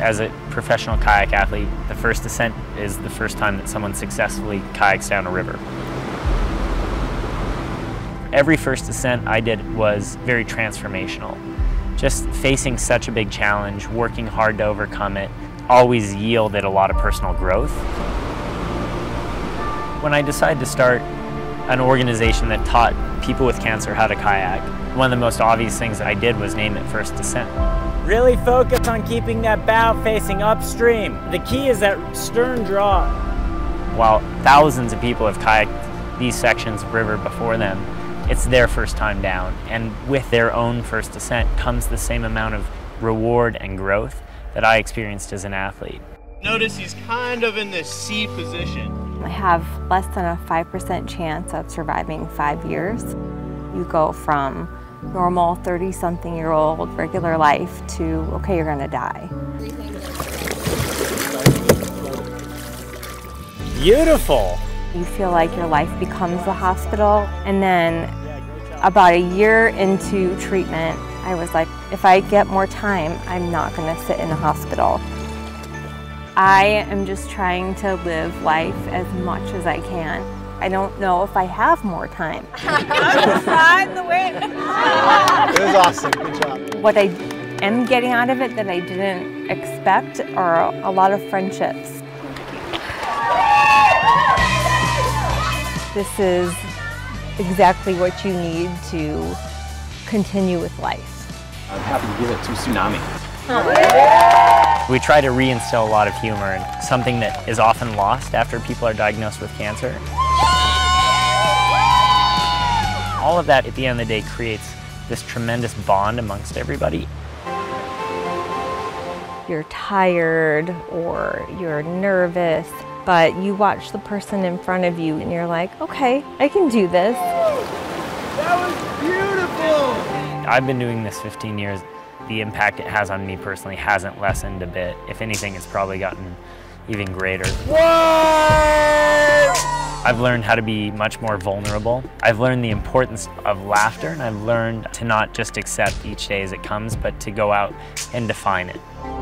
As a professional kayak athlete, the first descent is the first time that someone successfully kayaks down a river. Every first descent I did was very transformational. Just facing such a big challenge, working hard to overcome it, always yielded a lot of personal growth. When I decided to start an organization that taught people with cancer how to kayak, one of the most obvious things that I did was name it First Descent. Really focus on keeping that bow facing upstream. The key is that stern draw. While thousands of people have kayaked these sections of river before them, it's their first time down. And with their own first descent comes the same amount of reward and growth that I experienced as an athlete. Notice he's kind of in this C position. I have less than a 5% chance of surviving 5 years. You go from normal 30-something-year-old regular life to, okay, you're gonna die. Beautiful. You feel like your life becomes the hospital, and then about a year into treatment, I was like, if I get more time, I'm not gonna sit in a hospital. I am just trying to live life as much as I can. I don't know if I have more time. Find the way. It was awesome. Good job. What I am getting out of it that I didn't expect are a lot of friendships. This is exactly what you need to continue with life. I'm happy to give it to Tsunami. We try to reinstill a lot of humor, and something that is often lost after people are diagnosed with cancer. All of that at the end of the day creates this tremendous bond amongst everybody. You're tired or you're nervous, but you watch the person in front of you and you're like, okay, I can do this. That was beautiful! I've been doing this 15 years. The impact it has on me personally hasn't lessened a bit. If anything, it's probably gotten even greater. What? I've learned how to be much more vulnerable. I've learned the importance of laughter, and I've learned to not just accept each day as it comes, but to go out and define it.